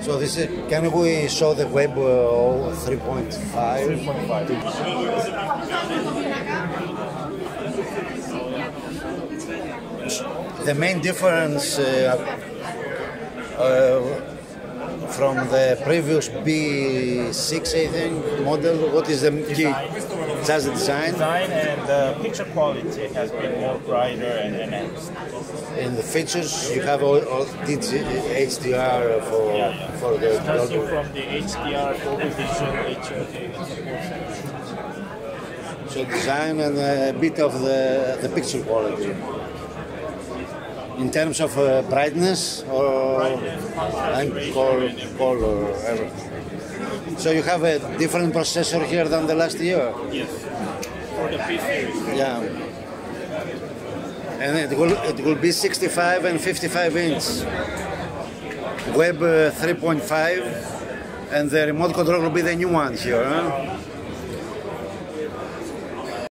So this is, can we show the web 3.5? 3.5. The main difference from the previous B6, I think, model, what is the key? Just the design? Design and the picture quality has been more brighter and enhanced. In the features, you have all HDR for the Starting from the HDR, Dolby Vision, HUD. So design and a bit of the picture quality. In terms of brightness or color, everything. So you have a different processor here than the last year? Yes. For the P series. Yeah. And it will be 65 and 55 inch. Web 3.5 and the remote control will be the new one here, huh?